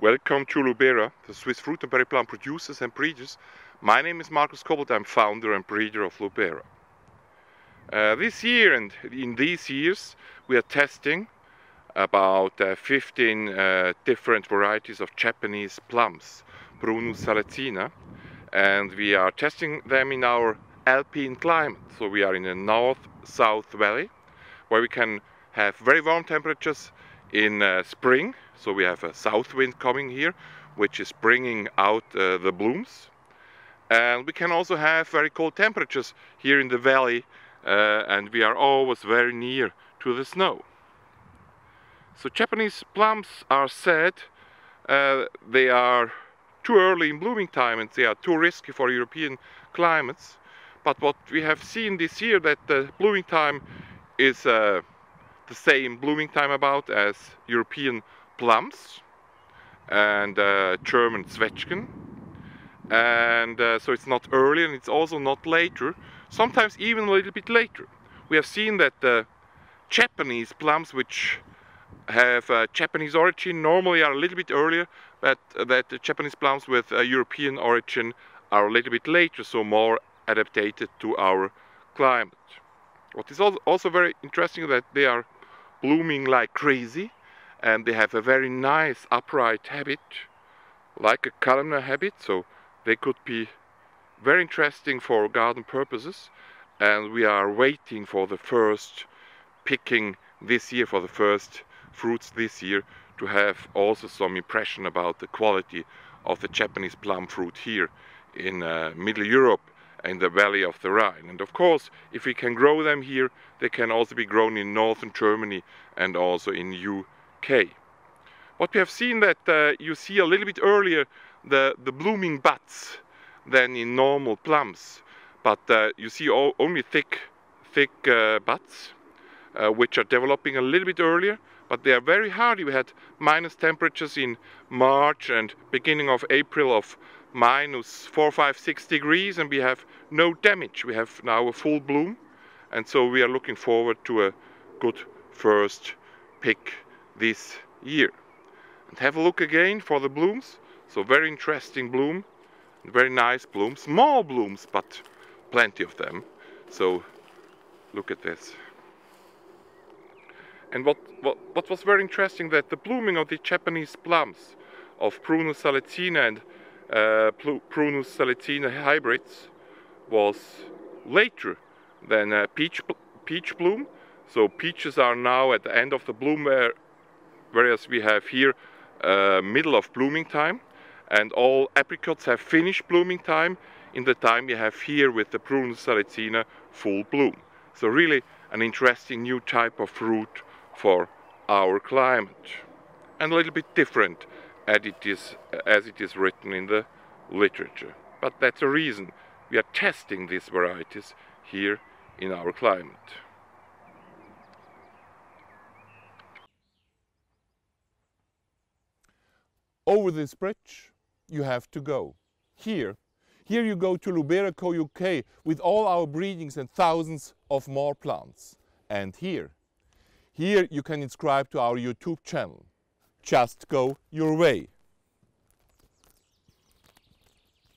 Welcome to Lubera, the Swiss fruit and berry plum producers and breeders. My name is Markus Kobelt, I'm founder and breeder of Lubera. This year and in these years we are testing about 15 different varieties of Japanese plums, Prunus salacina, and we are testing them in our alpine climate. So we are in the north-south valley where we can have very warm temperatures in spring. So we have a south wind coming here, which is bringing out the blooms. And we can also have very cold temperatures here in the valley, and we are always very near to the snow. So Japanese plums are said they are too early in blooming time and they are too risky for European climates. But what we have seen this year, that the blooming time is the same blooming time about as European plums and German Zwetschgen, and so it's not early and it's also not later, sometimes even a little bit later. We have seen that the Japanese plums, which have Japanese origin, normally are a little bit earlier, but that the Japanese plums with European origin are a little bit later, so more adapted to our climate. What is also very interesting is that they are blooming like crazy, and they have a very nice upright habit, like a columnar habit, so they could be very interesting for garden purposes. And we are waiting for the first picking this year, for the first fruits this year, to have also some impression about the quality of the Japanese plum fruit here in Middle Europe in the valley of the Rhine. And of course, if we can grow them here, they can also be grown in northern Germany and also in UK. What we have seen that you see a little bit earlier the blooming buds than in normal plums, but you see only thick buds which are developing a little bit earlier, but they are very hardy. We had minus temperatures in March and beginning of April of minus 4, 5, 6 degrees, and we have no damage. We have now a full bloom, and so we are looking forward to a good first pick this year. And have a look again for the blooms. So very interesting bloom, very nice blooms, small blooms, but plenty of them. So look at this. And what was very interesting, that the blooming of the Japanese plums of Prunus salacina and Prunus salacina hybrids was later than peach bloom. So peaches are now at the end of the bloom, whereas we have here middle of blooming time, and all apricots have finished blooming time in the time we have here with the Prunus salacina full bloom. So really an interesting new type of fruit for our climate, and a little bit different as it is written in the literature. But that's a reason we are testing these varieties here in our climate. Over this bridge you have to go. Here you go to Lubera Co UK with all our breedings and thousands of more plants. And here you can subscribe to our YouTube channel. Just go your way.